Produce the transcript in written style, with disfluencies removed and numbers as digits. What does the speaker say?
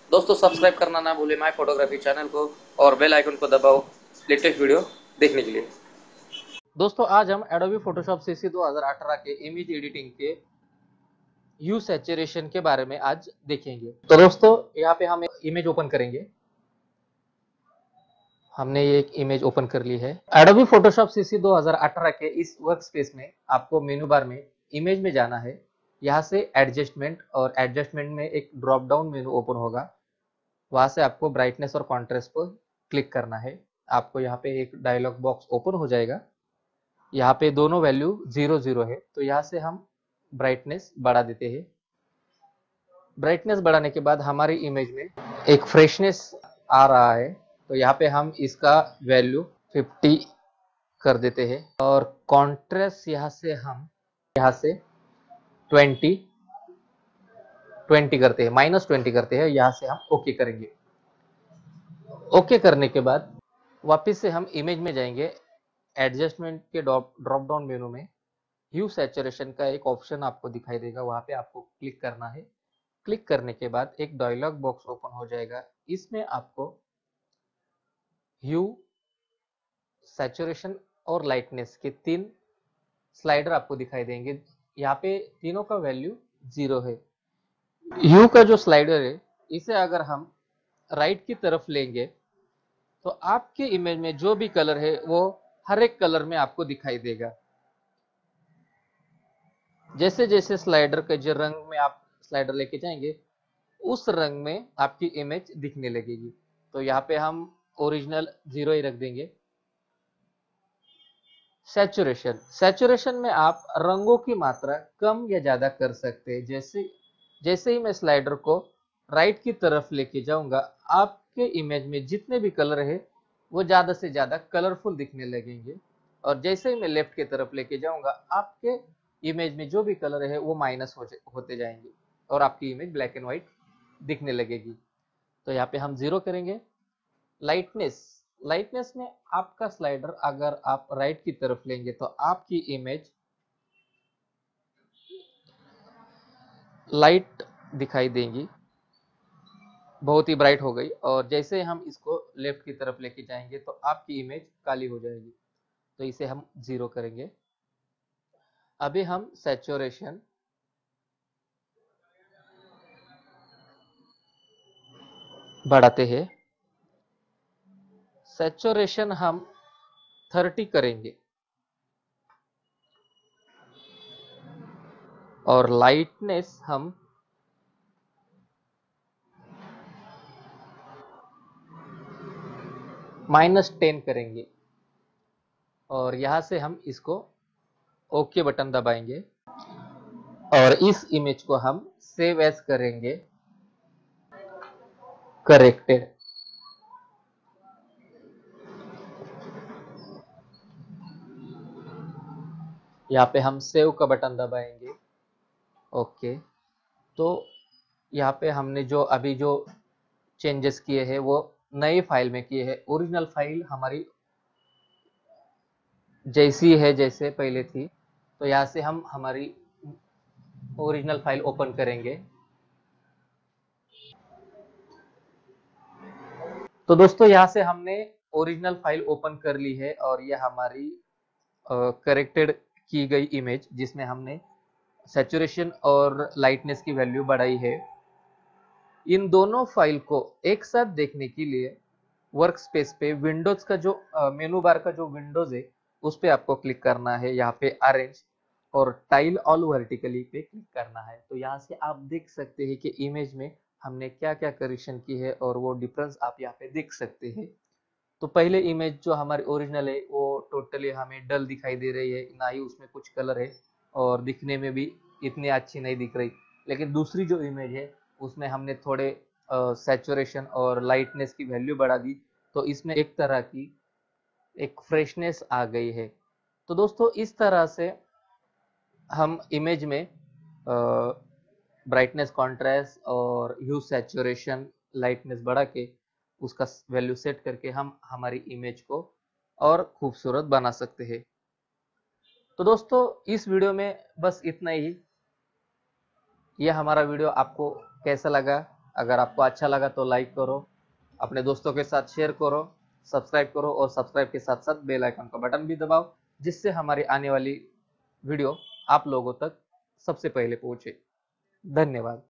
दोस्तों सब्सक्राइब करना ना भूलें माय फोटोग्राफी चैनल को और बेल आइकन को दबाओ लेटेस्ट वीडियो देखने के लिए। दोस्तों आज हम एडोबी फोटोशॉप सीसी 2018 के इमेज एडिटिंग के ह्यू सैचुरेशन के बारे में आज देखेंगे। तो दोस्तों यहाँ पे हम एक इमेज ओपन करेंगे। हमने ये एक इमेज ओपन कर ली है। एडोबी फोटोशॉप सीसी 2018 के इस वर्क स्पेस में आपको मेनू बार में इमेज में जाना है। यहाँ से एडजस्टमेंट और एडजस्टमेंट में एक ड्रॉप डाउन मेनू ओपन होगा। वहां से आपको ब्राइटनेस और कॉन्ट्रास्ट पर क्लिक करना है। आपको यहाँ पे एक डायलॉग बॉक्स ओपन हो जाएगा। यहाँ पे दोनों वैल्यू 0 0 है, तो यहाँ से हम ब्राइटनेस बढ़ा देते हैं। ब्राइटनेस बढ़ाने के बाद हमारी इमेज में एक फ्रेशनेस आ रहा है, तो यहाँ पे हम इसका वैल्यू 50 कर देते हैं और कॉन्ट्रास्ट यहाँ से हम यहाँ से 20 करते हैं, -20 करते हैं। यहाँ से हम ओके करेंगे। ओके करने के बाद वापस से हम इमेज में जाएंगे। एडजस्टमेंट के ड्रॉप डाउन मेनू में ह्यू सैचुरेशन का एक ऑप्शन आपको दिखाई देगा, वहां पे आपको क्लिक करना है। क्लिक करने के बाद एक डायलॉग बॉक्स ओपन हो जाएगा। इसमें आपको ह्यू, सैचुरेशन और लाइटनेस के 3 स्लाइडर आपको दिखाई देंगे। यहाँ पे तीनों का वैल्यू 0 है। ह्यू का जो स्लाइडर है, इसे अगर हम राइट की तरफ लेंगे तो आपके इमेज में जो भी कलर है वो हर एक कलर में आपको दिखाई देगा। जैसे जैसे स्लाइडर के जो रंग में आप स्लाइडर लेके जाएंगे, उस रंग में आपकी इमेज दिखने लगेगी। तो यहाँ पे हम ओरिजिनल 0 ही रख देंगे। सैचुरेशन सैचुरेशन में आप रंगों की मात्रा कम या ज्यादा कर सकते हैं। जैसे जैसे ही मैं स्लाइडर को राइट की तरफ लेके जाऊंगा, आपके इमेज में जितने भी कलर है वो ज्यादा से ज्यादा कलरफुल दिखने लगेंगे। और जैसे ही मैं लेफ्ट की तरफ लेके जाऊंगा, आपके इमेज में जो भी कलर है वो माइनस होते जाएंगे और आपकी इमेज ब्लैक एंड व्हाइट दिखने लगेगी। तो यहाँ पे हम 0 करेंगे। लाइटनेस लाइटनेस में आपका स्लाइडर अगर आप राइट की तरफ लेंगे तो आपकी इमेज लाइट दिखाई देगी, बहुत ही ब्राइट हो गई। और जैसे हम इसको लेफ्ट की तरफ लेके जाएंगे तो आपकी इमेज काली हो जाएगी। तो इसे हम 0 करेंगे। अभी हम सैचुरेशन बढ़ाते हैं। सैचुरेशन हम 30 करेंगे और लाइटनेस हम -10 करेंगे। और यहां से हम इसको ओके बटन दबाएंगे और इस इमेज को हम सेव एज करेंगे करेक्टेड। यहाँ पे हम सेव का बटन दबाएंगे। ओके। तो यहाँ पे हमने जो अभी जो चेंजेस किए हैं वो नई फाइल में किए हैं। ओरिजिनल फाइल हमारी जैसी है जैसे पहले थी। तो यहाँ से हम हमारी ओरिजिनल फाइल ओपन करेंगे। तो दोस्तों यहाँ से हमने ओरिजिनल फाइल ओपन कर ली है और यह हमारी करेक्टेड की गई इमेज, जिसमें हमने सैचुरेशन और लाइटनेस की वैल्यू बढ़ाई है। इन दोनों फाइल को एक साथ देखने के लिए वर्क स्पेस पे विंडोज का जो मेनू बार का जो विंडोज है उस पे आपको क्लिक करना है। यहाँ पे अरेंज और टाइल ऑल वर्टिकली पे क्लिक करना है। तो यहाँ से आप देख सकते हैं कि इमेज में हमने क्या क्या करेक्शन की है और वो डिफरेंस आप यहाँ पे देख सकते हैं। तो पहले इमेज जो हमारी ओरिजिनल है वो टोटली हमें डल दिखाई दे रही है, ना ही उसमें कुछ कलर है और दिखने में भी इतनी अच्छी नहीं दिख रही। लेकिन दूसरी जो इमेज है उसमें हमने थोड़े सैचुरेशन और लाइटनेस की वैल्यू बढ़ा दी, तो इसमें एक तरह की एक फ्रेशनेस आ गई है। तो दोस्तों इस तरह से हम इमेज में ब्राइटनेस, कॉन्ट्रास्ट और ह्यू, सैचुरेशन, लाइटनेस बढ़ा के उसका वैल्यू सेट करके हम हमारी इमेज को और खूबसूरत बना सकते हैं। तो दोस्तों इस वीडियो में बस इतना ही। यह हमारा वीडियो आपको कैसा लगा अगर आपको अच्छा लगा तो लाइक करो, अपने दोस्तों के साथ शेयर करो, सब्सक्राइब करो और सब्सक्राइब के साथ साथ बेल आइकन का बटन भी दबाओ, जिससे हमारी आने वाली वीडियो आप लोगों तक सबसे पहले पहुंचे। धन्यवाद।